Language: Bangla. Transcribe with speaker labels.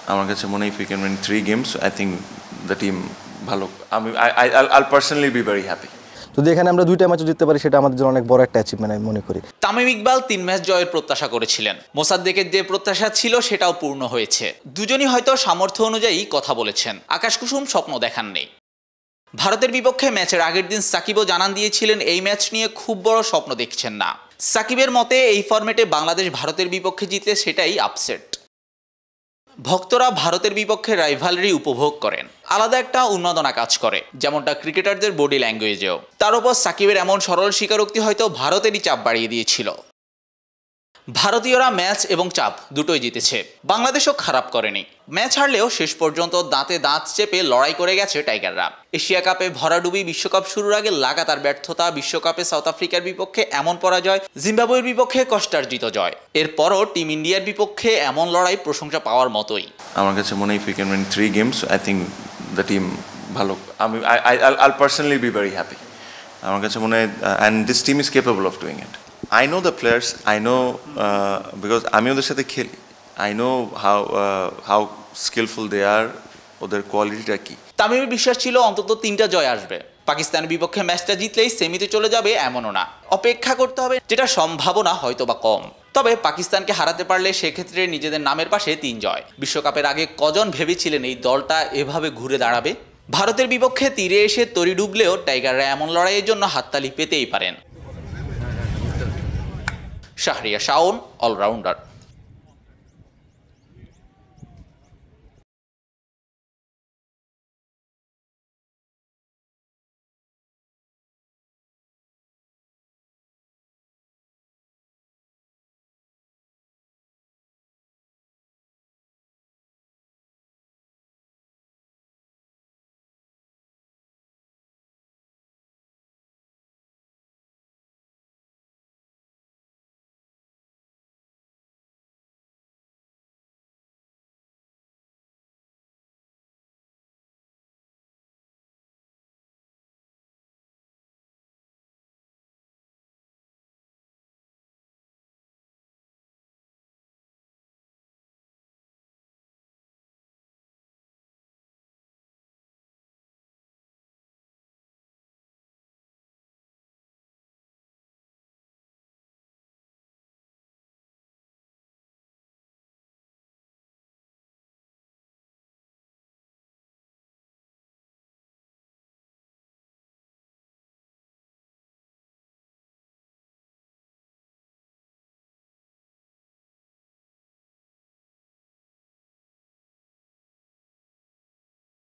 Speaker 1: আমার কাছে মনে হয় if we can win 3 games I think the team ভালো I'll personally be very happy.
Speaker 2: যদি এখানে আমরা 2টা ম্যাচও জিততে পারি সেটা আমাদের জন্য অনেক বড় একটা অ্যাচিভমেন্ট আমি মনে করি।
Speaker 3: তামিম ইকবাল 3 ম্যাচ জয়ের প্রত্যাশা করেছিলেন। মোসাদ্দেকের যে প্রত্যাশা ছিল সেটাও পূর্ণ হয়েছে। দুজনই হয়তো সামর্থ্য অনুযায়ী কথা বলেছেন, আকাশকুসুম স্বপ্ন দেখান নেই। ভারতের বিপক্ষে ম্যাচের আগের দিন সাকিবও জানান দিয়েছিলেন এই ম্যাচ নিয়ে খুব বড় স্বপ্ন দেখছেন না। সাকিবের মতে এই ফরম্যাটে বাংলাদেশ ভারতের বিপক্ষে জিতলে সেটাই আপসেট। ভক্তরা ভারতের বিপক্ষে রাইভালরি উপভোগ করেন, আলাদা একটা উন্মাদনা কাজ করে, যেমনটা ক্রিকেটারদের বডি ল্যাঙ্গুয়েজেও। তার উপর সাকিবের এমন সরল স্বীকারোক্তি হয়তো ভারতেরই চাপ বাড়িয়ে দিয়েছিল। ভারতীয়রা ম্যাচ এবং চাপ দুটোই জিতেছে, বাংলাদেশও খারাপ করেনি। ম্যাচ হারলেও শেষ পর্যন্ত দাঁতে দাঁত চেপে লড়াই করে গেছে টাইগাররা। এশিয়া কাপে ভরাডুবি, বিশ্বকাপ শুরুর আগে লাগাতার ব্যর্থতা, বিশ্বকাপে সাউথ আফ্রিকার বিপক্ষে এমন পরাজয়, জিম্বাবুয়ের বিপক্ষে কষ্টার্জিত জয়, এরপরও টিম ইন্ডিয়ার বিপক্ষে এমন লড়াই প্রশংসা পাওয়ার মতোই।
Speaker 1: আমার কাছে মনে হয় if we can win 3 games I think the team ভালো I'll personally be very happy. আমার কাছে মনে হয় and this team is capable of doing it. I know the players, I know because আমি ওদের সাথে খেলি, I know how skillful they are, ওদের কোয়ালিটিটা কি।
Speaker 3: তামিমের বিশ্বাস ছিল অন্তত 3টা জয় আসবে। পাকিস্তানের বিপক্ষে ম্যাচটা জিতলেই সেমিতে চলে যাবে এমনও না, অপেক্ষা করতে হবে, যেটা সম্ভাবনা হয়তো বা কম। তবে পাকিস্তানকে হারাতে পারলে সেক্ষেত্রে নিজেদের নামের পাশে 3 জয়। বিশ্বকাপের আগে কজন ভেবেছিলেন এই দলটা এভাবে ঘুরে দাঁড়াবে? ভারতের বিপক্ষে তীরে এসে তরি ডুবলেও টাইগাররা এমন লড়াইয়ের জন্য হাততালি পেতেই পারেন। শাহরিয়া শাওন, অলরাউন্ডার।